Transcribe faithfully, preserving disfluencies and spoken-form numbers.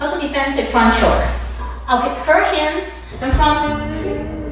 Also defensive front shoulder. Okay, her hands in front.